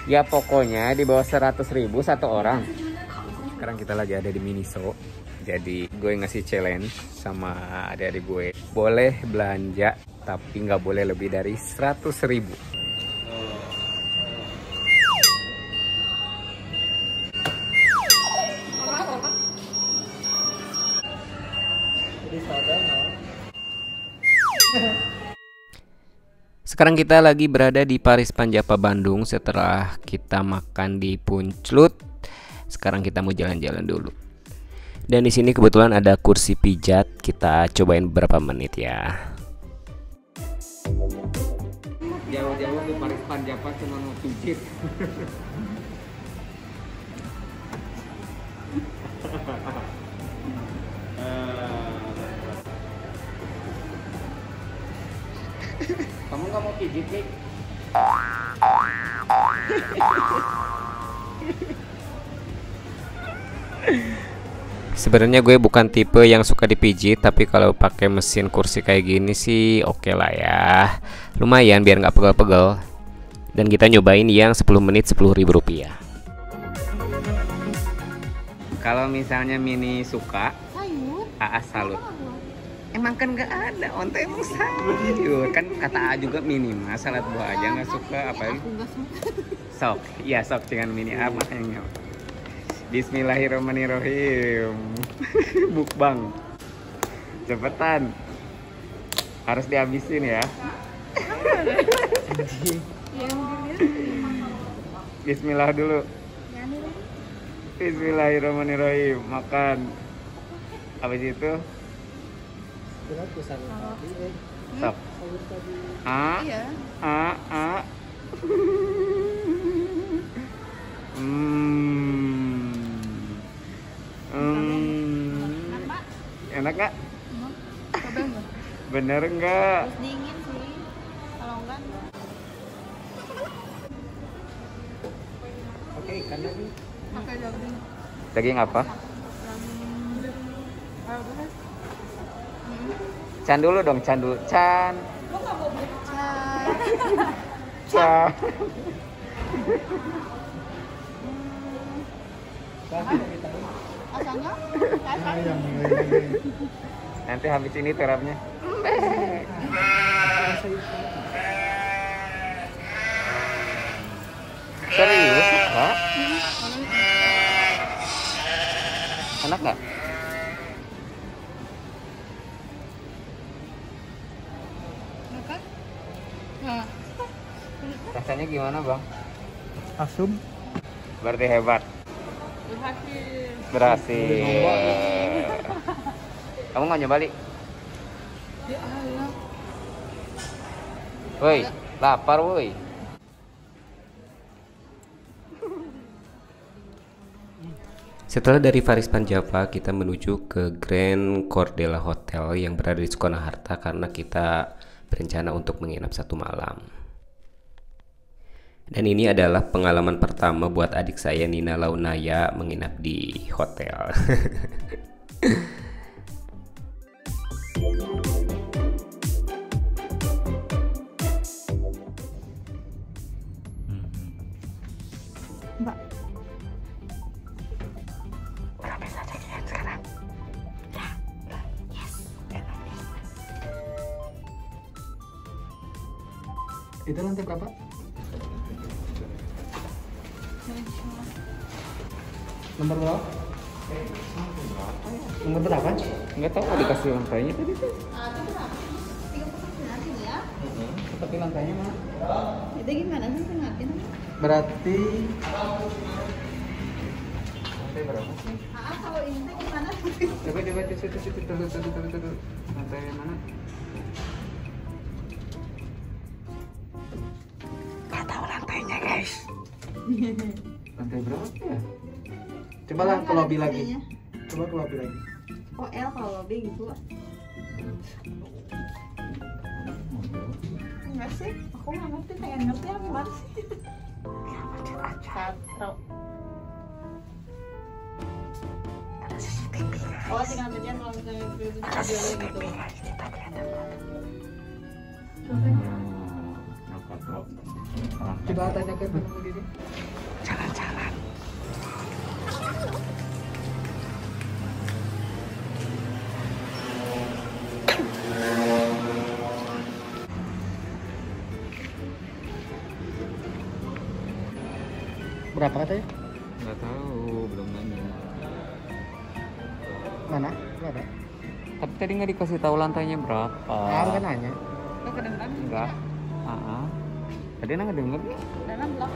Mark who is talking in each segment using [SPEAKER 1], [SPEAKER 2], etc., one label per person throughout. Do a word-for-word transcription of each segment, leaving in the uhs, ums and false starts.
[SPEAKER 1] Ya pokoknya di bawah seratus ribu satu orang. Sekarang kita lagi ada di Miniso. Jadi gue ngasih challenge sama adik-adik gue. Boleh belanja tapi nggak boleh lebih dari seratus ribu. Sekarang kita lagi berada di Paris Panjapa Bandung. Setelah kita makan di Punclut, sekarang kita mau jalan-jalan dulu. Dan di sini kebetulan ada kursi pijat. Kita cobain beberapa menit ya. Jauh-jauh ke Paris Panjapa cuma mau pijit. Kamu nggak mau pijit nih? Sebenarnya gue bukan tipe yang suka dipijit, tapi kalau pakai mesin kursi kayak gini sih oke okay lah ya. Lumayan biar nggak pegel-pegel. Dan kita nyobain yang sepuluh menit sepuluh ribu rupiah. Kalau misalnya Mini suka, A A salut. Emang kan nggak ada, onte emang sayur. Kan kata A juga Mini mah salad buah aja nggak suka apa ya? Sok, iya sok dengan Mini A makanya. Bismillahirrahmanirrahim. Bukbang. Cepetan. Harus dihabisin ya. Bismillah dulu. Bismillahirrahmanirrahim. Makan. Habis itu Sok. A, A, A. Hmm. Hmm. Enak nggak? Bener nggak?
[SPEAKER 2] Dingin sih. Kalau enggak enggak.
[SPEAKER 1] Oke, ikan lagi.
[SPEAKER 2] Pakai daging.
[SPEAKER 1] Daging apa?
[SPEAKER 2] Daging.
[SPEAKER 1] Can dulu dong, Can dulu. Can.
[SPEAKER 2] Can.
[SPEAKER 1] Can.
[SPEAKER 2] Asalnya?
[SPEAKER 1] Nanti habis ini terapnya. Serius, Pak? Enak nggak?
[SPEAKER 2] Nah.
[SPEAKER 1] Rasanya gimana, Bang?
[SPEAKER 3] Asum.
[SPEAKER 1] Berarti hebat.
[SPEAKER 2] Berhasil.
[SPEAKER 1] Berhasil. Kamu nggak nyoba, Li?
[SPEAKER 2] Ya Allah.
[SPEAKER 1] Woi, lapar woi. Setelah dari Paris Panjapa, kita menuju ke Grand Cordella Hotel yang berada di Soekarno-Hatta karena kita berencana untuk menginap satu malam. Dan ini adalah pengalaman pertama buat adik saya Nina Launaya menginap di hotel.
[SPEAKER 2] Mbak.
[SPEAKER 1] Berapa saja kalian sekarang?
[SPEAKER 2] Ya. Yes.
[SPEAKER 3] Itu lantai berapa? Nomor berapa? Nomor berapa?
[SPEAKER 1] Nggak tahu, dikasih lantainya tadi tuh.
[SPEAKER 2] Ah, itu berapa? tiga puluh sembilan sini ya.
[SPEAKER 3] Tapi lantainya mana?
[SPEAKER 2] Itu gimana sih pengertian?
[SPEAKER 3] Berarti
[SPEAKER 1] Lantai berapa sih?
[SPEAKER 2] Ah, kalau ini tuh gimana?
[SPEAKER 1] Coba coba coba coba coba coba coba coba coba. Lantai mana? Nggak tahu lantainya guys. Lantai berapa ya?
[SPEAKER 3] coba lah ke lobby lagi. Coba ke lobby lagi.
[SPEAKER 2] Oh, L kalau lobby gitu. Enggak sih, aku nggak ngerti, pengen ngerti apa sih? Satu. Oh, tinggal ngeliat kalau misalnya video gitu.
[SPEAKER 3] Coba tanya ke pengemudi ini. Berapa katanya?
[SPEAKER 1] Nggak tahu, belum nanya.
[SPEAKER 3] Mana? Nggak ada.
[SPEAKER 1] Tapi tadi nggak dikasih tahu lantainya berapa.
[SPEAKER 3] Ah, bukan nanya.
[SPEAKER 2] Lo kedengeran?
[SPEAKER 1] Enggak. Ah, ah. Tadi nggak denger.
[SPEAKER 2] Dalam blok.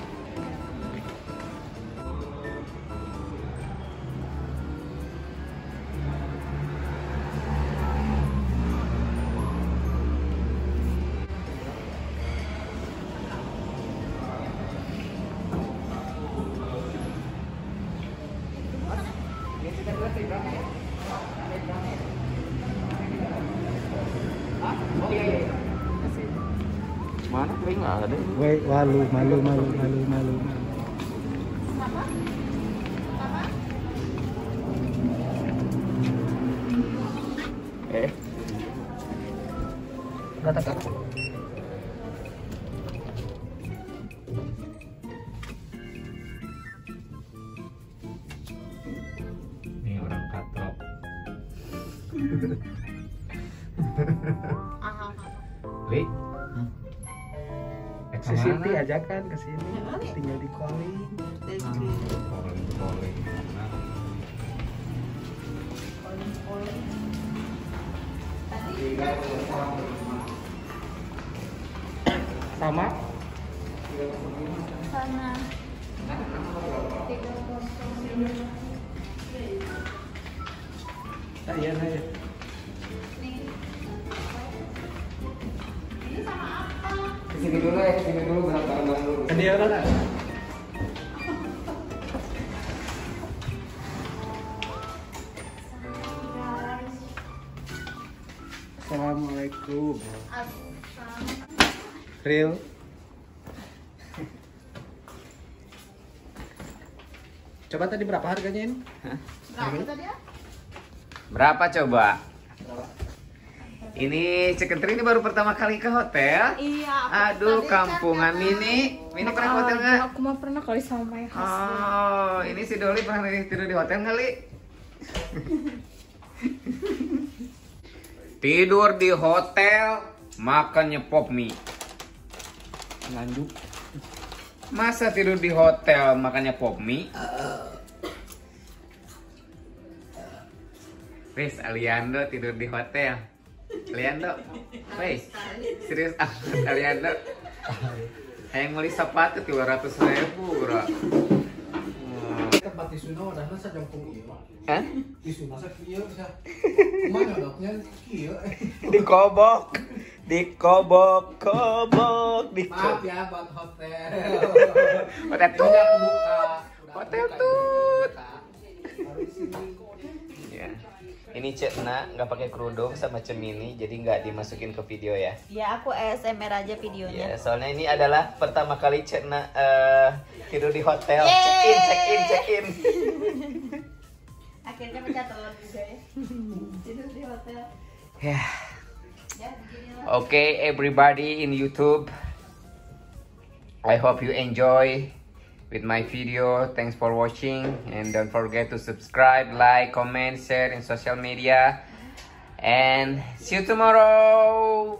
[SPEAKER 1] Mana? Tapi nggak ada.
[SPEAKER 3] Wait, malu, malu, malu, malu, malu.
[SPEAKER 1] Eh,
[SPEAKER 3] Kata kata.
[SPEAKER 1] ini orang katrok. Li, eh,
[SPEAKER 3] Si Siti ajakan ke sini. Tinggal di calling.
[SPEAKER 1] Calling, calling.
[SPEAKER 3] Sama?
[SPEAKER 2] Sana.
[SPEAKER 3] Ah, iya, iya.
[SPEAKER 1] Kesini dulu ya, kesini dulu barang-barang dulu.
[SPEAKER 3] Dia kan? Assalamualaikum. Real. Coba tadi berapa harganya ini?
[SPEAKER 2] Berapa tadi ya?
[SPEAKER 1] Berapa coba? Ini Cekentri ini baru pertama kali ke hotel.
[SPEAKER 2] Iya.
[SPEAKER 1] Aduh, kampungan Mini. Mini pernah ke hotel nggak?
[SPEAKER 2] Aku mah pernah kali sama my husband.
[SPEAKER 1] Oh, ini si Doli pernah tidur di hotel kali? Tidur di hotel, makannya pop mie.
[SPEAKER 3] Lanjut.
[SPEAKER 1] Masa tidur di hotel makannya pop mie? Wes, Aliando tidur di hotel. Aliando, wes, serius amat Aliando. Yang beli sepatu dua ratus ribu, bro.
[SPEAKER 3] Tempat tisuna udah nasa jangkung iya.
[SPEAKER 1] Hah?
[SPEAKER 3] Tisuna sa kieu sa. Kumaha nyodoknya kieu.
[SPEAKER 1] Dikobok, dikobok, kobok,
[SPEAKER 3] Maaf
[SPEAKER 1] dikobok.
[SPEAKER 3] ya buat hotel.
[SPEAKER 1] Hotel
[SPEAKER 3] Ini
[SPEAKER 1] tut.
[SPEAKER 3] aku buka. Udah
[SPEAKER 1] Hotel
[SPEAKER 3] buka,
[SPEAKER 1] tut.
[SPEAKER 3] buka. Baru di sini.
[SPEAKER 1] Ya. Ini Cetna nggak pakai kerudung sama Cemini, jadi nggak dimasukin ke video ya.
[SPEAKER 2] Ya aku A S M R aja videonya.
[SPEAKER 1] Ya, soalnya ini adalah pertama kali Cetna eh, tidur di hotel. Check in, check in, check in.
[SPEAKER 2] Akhirnya pecah telur juga ya. Tidur di hotel.
[SPEAKER 1] Ya.
[SPEAKER 2] Ya, beginilah.
[SPEAKER 1] Okay, everybody in YouTube. I hope you enjoy with my video. Thanks for watching, and don't forget to subscribe, like, comment, share in social media, and see you tomorrow.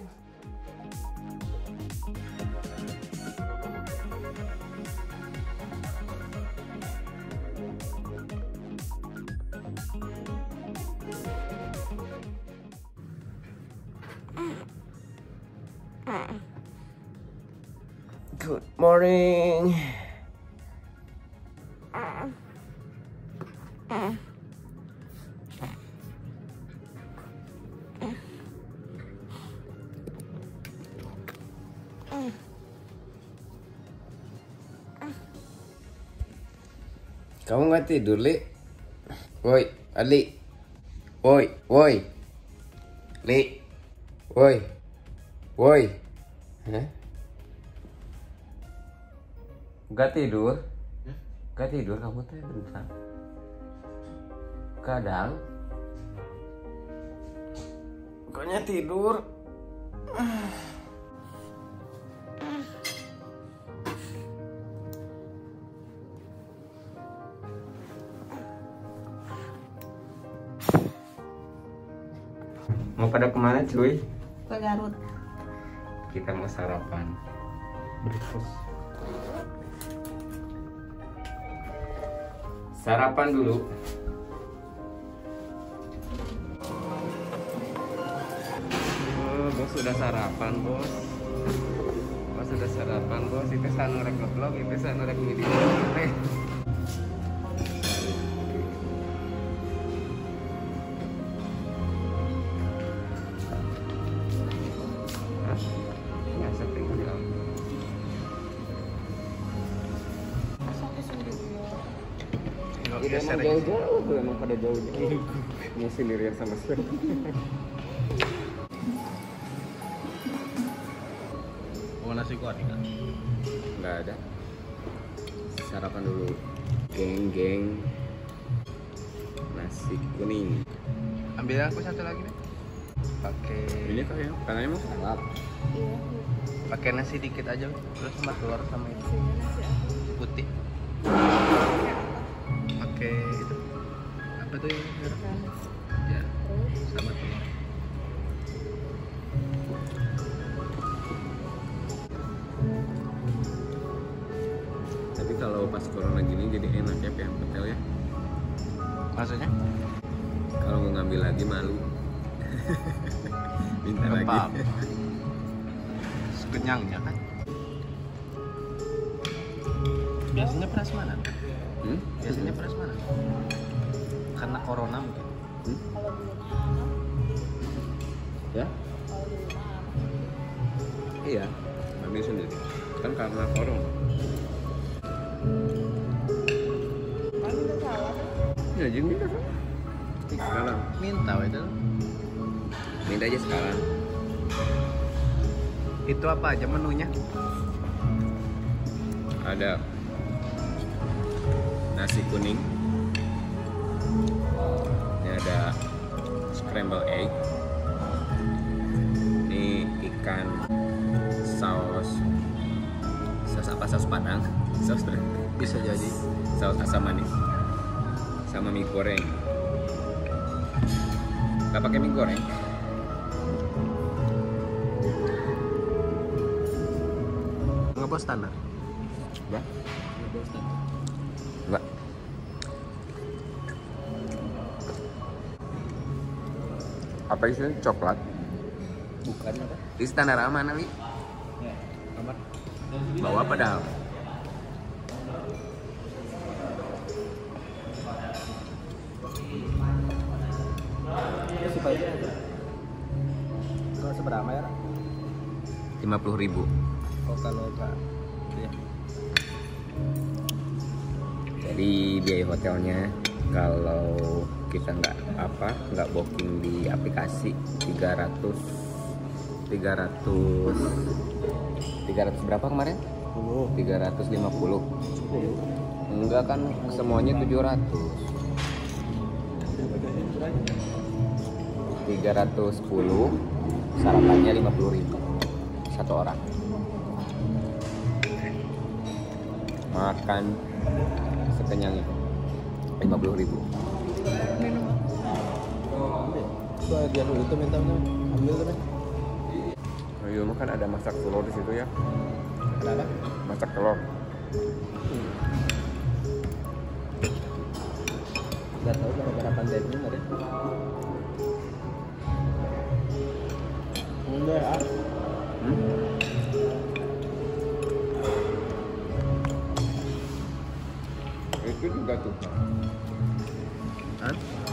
[SPEAKER 1] Good morning. Kamu nggak tidur, Li? Woi, Ali. Woi, woi. Li. Woi. Woi. Hah? Gak tidur? Gak tidur kamu teh beneran? Kadang Pokoknya tidur. Mau pada kemana cuy?
[SPEAKER 2] Ke Garut.
[SPEAKER 1] Kita mau sarapan.
[SPEAKER 3] Breakfast.
[SPEAKER 1] Sarapan dulu. Oh, bos sudah sarapan, bos. Bos sudah sarapan, bos. Itu sanu rek vlog, itu sanu rek video. Udah emang jauh-jauh, tuh emang pada jauh-jauh. Mau sendirian sama sekali.
[SPEAKER 3] Mau nasi kuning kan?
[SPEAKER 1] Nggak ada. Sarapan dulu. Geng-geng nasi kuning.
[SPEAKER 3] Ambil aku satu lagi deh. Pakai
[SPEAKER 1] Ini kok ya, karena emang salad.
[SPEAKER 2] Iya.
[SPEAKER 3] pakai nasi dikit aja, terus sama telur sama itu
[SPEAKER 2] Nasinya nasi apa?
[SPEAKER 3] putih. Pakai itu apa tuh yang merah?
[SPEAKER 2] Ganas.
[SPEAKER 3] Ya,
[SPEAKER 2] Terus
[SPEAKER 3] sama telur.
[SPEAKER 1] Tapi kalau pas corona gini jadi enak ya pihak hotel ya.
[SPEAKER 3] Maksudnya?
[SPEAKER 1] Kalau mau ngambil lagi malu. Minta
[SPEAKER 3] Nggak
[SPEAKER 1] lagi.
[SPEAKER 3] apa-apa. Sekenyangnya kan. Biasanya prasmanan.
[SPEAKER 1] Hmm?
[SPEAKER 3] Biasanya prasmanan. Karena corona mungkin.
[SPEAKER 1] Hmm?
[SPEAKER 2] kalau di rumah apa?
[SPEAKER 1] Ya?
[SPEAKER 2] Kalau di rumah apa?
[SPEAKER 1] Iya. Ambil sendiri. Kan karena corona.
[SPEAKER 2] Kan minta salad kan?
[SPEAKER 1] Ya jeng minta kan? Sekarang.
[SPEAKER 3] Minta itu.
[SPEAKER 1] Minta aja sekarang.
[SPEAKER 3] Itu apa aja menunya?
[SPEAKER 1] Ada nasi kuning. Ini ada scramble egg. Ini ikan saus saus apa saus padang, saus
[SPEAKER 3] Bisa jadi.
[SPEAKER 1] saus asam manis, sama mie goreng. Nggak pakai mie goreng.
[SPEAKER 3] Nggak bos standar.
[SPEAKER 1] Enggak.
[SPEAKER 3] Nggak bos standar.
[SPEAKER 1] Enggak. Apa isinya? Coklat?
[SPEAKER 3] Bukan apa?
[SPEAKER 1] Di standar mana, Li?
[SPEAKER 3] Ya, kamar.
[SPEAKER 1] Bawa padahal.
[SPEAKER 3] Ya sih aja. Kalau seberapa ya?
[SPEAKER 1] lima puluh ribu.
[SPEAKER 3] Oh kalau enggak ya.
[SPEAKER 1] Jadi biaya hotelnya kalau kita nggak apa nggak booking di aplikasi tiga ratus tiga ratus tiga ratus berapa kemarin? tiga ratus lima puluh. Enggak kan semuanya tujuh ratus. tiga ratus sepuluh, sarapannya lima puluh ribu satu orang. Makan sekenyangnya lima puluh ribu.
[SPEAKER 2] Minum
[SPEAKER 3] Itu dia dulu itu minta ambil tuh.
[SPEAKER 1] Ayo makan ada masak telur di situ ya.
[SPEAKER 3] Kenapa?
[SPEAKER 1] Masak telur.
[SPEAKER 3] Enggak tahu berapa pandemi ada. Enggak ah.
[SPEAKER 1] Hmm? Itu juga tuh.
[SPEAKER 3] Hah?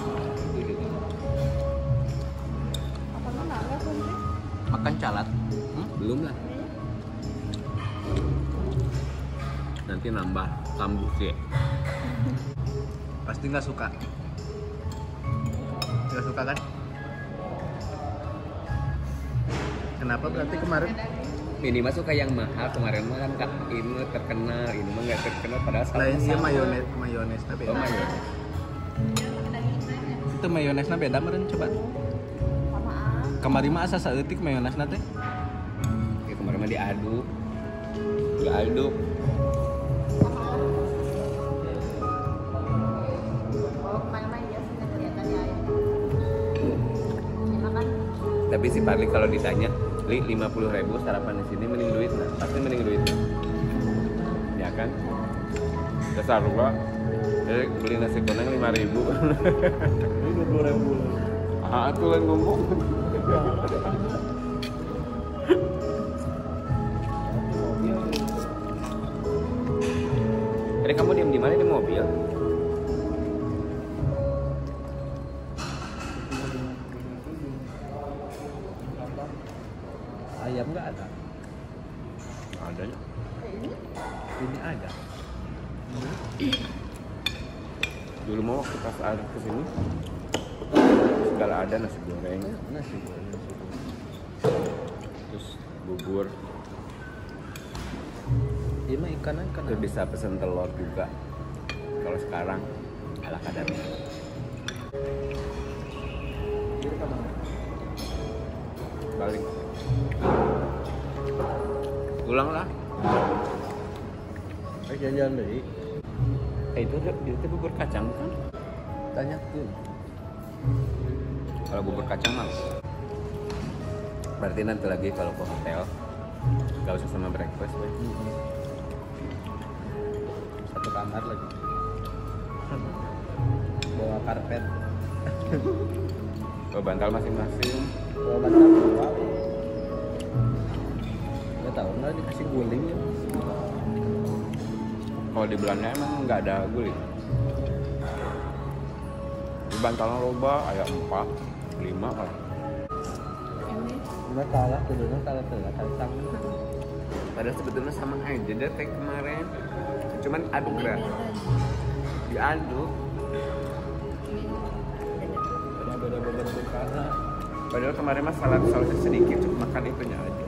[SPEAKER 2] apa mana enggak sih?
[SPEAKER 3] Makan calat. Hmm?
[SPEAKER 1] Belum lah. Nanti nambah tambuk sih.
[SPEAKER 3] Pasti nggak suka. Nggak suka kan? Kenapa berarti kemarin?
[SPEAKER 1] Ini mah suka yang mahal, kemarin mah kan kak ini terkenal, ini mah nggak terkenal padahal
[SPEAKER 3] Lain dia
[SPEAKER 1] sama.
[SPEAKER 3] mayones, mayonesnya beda.
[SPEAKER 1] Oh mayones.
[SPEAKER 3] Itu mayonesnya beda meren coba.
[SPEAKER 2] Sama ah.
[SPEAKER 3] Kemarin mah asa saeutik mayonesna teh.
[SPEAKER 1] Ya kemarin mah diaduk, diaduk.
[SPEAKER 2] Kalau kemana-mana ya sudah kelihatan ya. Ya kan?
[SPEAKER 1] Tapi si Parli kalau ditanya, Li lima puluh ribu sarapan di sini mending duit nah, pasti mending duit nah. Ya kan? Dasar gua Jadi beli nasi goreng lima ribu.
[SPEAKER 3] Ini dua puluh ribu.
[SPEAKER 1] Ah, tuh kan ngomong. Jadi kamu diam di mana di mobil?
[SPEAKER 3] Ayam nggak ada.
[SPEAKER 1] Ada.
[SPEAKER 3] Ini ada.
[SPEAKER 1] Dulu mau waktu pas ada kesini segala ada, nasi goreng,
[SPEAKER 3] Nasi goreng.
[SPEAKER 1] terus bubur,
[SPEAKER 3] Ini mah ikan ikan.
[SPEAKER 1] terus bisa pesen telur juga. Kalau sekarang ala kadarnya.
[SPEAKER 3] Ini kemana?
[SPEAKER 1] Balik. Pulang lah.
[SPEAKER 3] Eh jalan-jalan deh.
[SPEAKER 1] Eh itu itu bubur kacang kan?
[SPEAKER 3] Tanya tuh.
[SPEAKER 1] Kalau bubur kacang mas. Berarti nanti lagi kalau ke hotel gak usah sama breakfast, boy.
[SPEAKER 3] Satu kamar lagi. Bawa karpet.
[SPEAKER 1] Bawa bantal masing-masing.
[SPEAKER 3] Bawa bantal dua. Nggak tahu nggak dikasih guling ya.
[SPEAKER 1] Kalau di Belanda emang nggak ada guling. Di bantalnya loba, ada empat, lima lah.
[SPEAKER 3] Nggak kalah tuh dulu kalah tuh kacang.
[SPEAKER 1] Padahal sebetulnya sama aja deh kayak kemarin. Cuman aduk kan. Diaduk.
[SPEAKER 3] Beda beda beda.
[SPEAKER 1] Padahal kemarin mah salad saladnya sedikit, cuma makan itunya aja.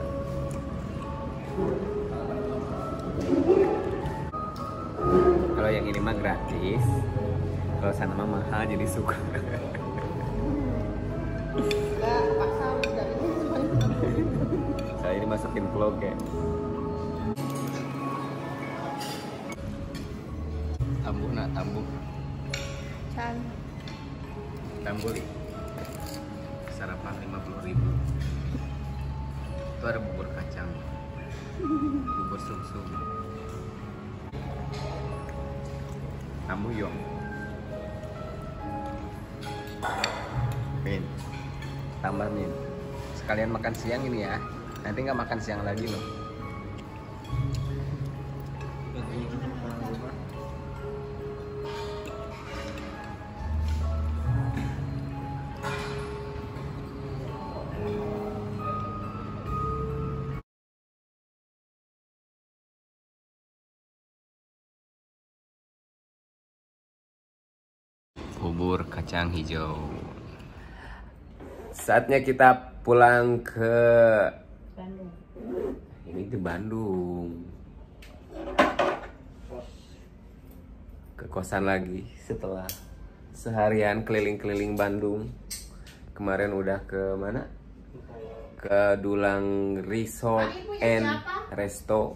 [SPEAKER 1] Kalau yang ini mah gratis. Kalau sana mah mahal jadi suka.
[SPEAKER 2] Enggak, paksa dari
[SPEAKER 1] Saya ini masukin vlog ya. Tambuh nak tambuh.
[SPEAKER 2] Chan.
[SPEAKER 1] Tambuh li. Sarapan lima puluh ribu. Itu ada bubur kacang, bubur sum-sum. Tambuh yong. Min, tambah min. Sekalian makan siang ini ya. Nanti nggak makan siang lagi loh. Bubur kacang hijau. Saatnya kita pulang ke
[SPEAKER 2] Bandung.
[SPEAKER 1] ini di Bandung. Ke kosan lagi setelah seharian keliling-keliling Bandung. Kemarin udah ke mana? Ke Dulang Resort and Resto.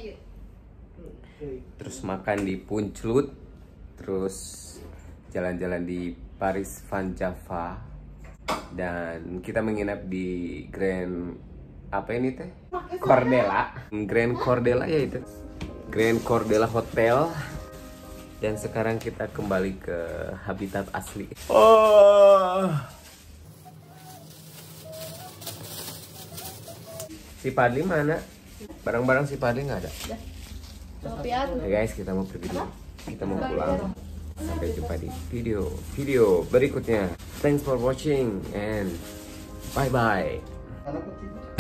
[SPEAKER 1] Terus makan di Punclut. Terus jalan-jalan di Paris Van Java. Dan kita menginap di Grand apa ini teh? Cordela. Grand Cordela ya itu. Grand Cordela Hotel. Dan sekarang kita kembali ke habitat asli. Oh. Si Padli mana? Barang-barang si Padli nggak ada.
[SPEAKER 2] Kopi atuh.
[SPEAKER 1] Ya guys, kita mau pergi dulu. Kita mau pulang. Sampai jumpa di video video berikutnya. Thanks for watching and bye bye.